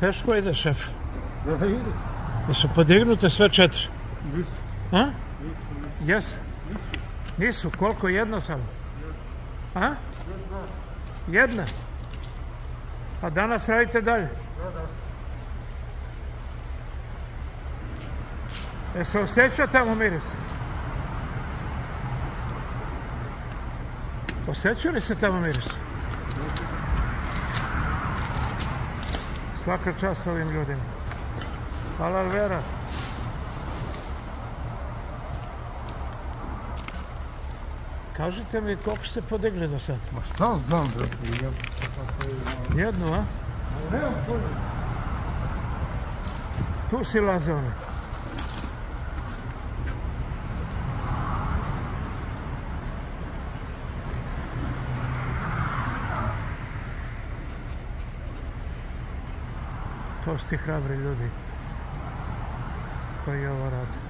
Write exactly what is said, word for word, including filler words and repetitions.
Teško ide, šef. Da ide. Jesu podignute sve četiri? Nisu. A? Nisu, nisu. Jesu? Nisu. Nisu, koliko? Jedno samo? A? Jedna? A danas radite dalje? Da, da. E se osjeća tamo miris? Osjeća li se tamo miris? Svaka čast ovim ljudima. Hvala Vera. Kažite mi koliko ste podigli do sad? Ma šta znam, brate, ja... Jednu, a? Nemam pojma. Tu si lazao ne? To su ti hrabri ljudi koji ovo rade.